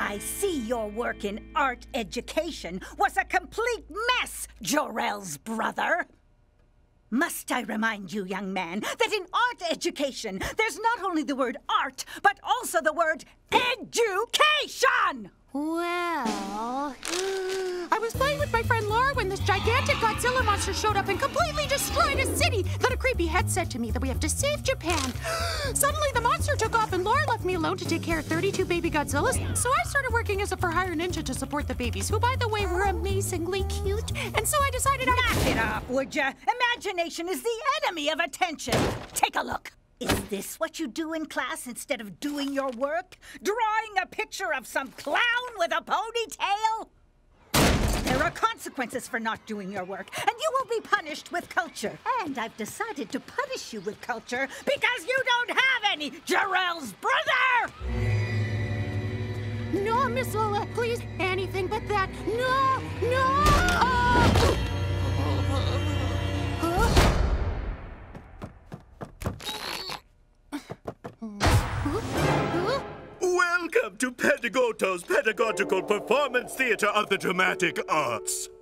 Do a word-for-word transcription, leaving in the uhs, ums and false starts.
I see your work in art education was a complete mess, Jorel's brother. Must I remind you, young man, that in art education, there's not only the word art, but also the word education! Well... I was playing with my friend Laura when this gigantic Godzilla monster showed up and completely destroyed a city. Then a creepy head said to me that we have to save Japan. Suddenly the monster took off and Laura left me alone to take care of thirty-two baby Godzillas. So I started working as a for-hire ninja to support the babies, who, by the way, were amazingly cute. And so I decided I'd... Knock it off, would ya? Imagination is the enemy of attention. Take a look. Is this what you do in class instead of doing your work? Drawing a picture of some clown with a ponytail? There are consequences for not doing your work, and you will be punished with culture. And I've decided to punish you with culture because you don't have any, Jorel's brother! No, Miss Lola, please, anything but that. No, no! Oh. Welcome to Pedagoto's Pedagogical Performance Theater of the Dramatic Arts.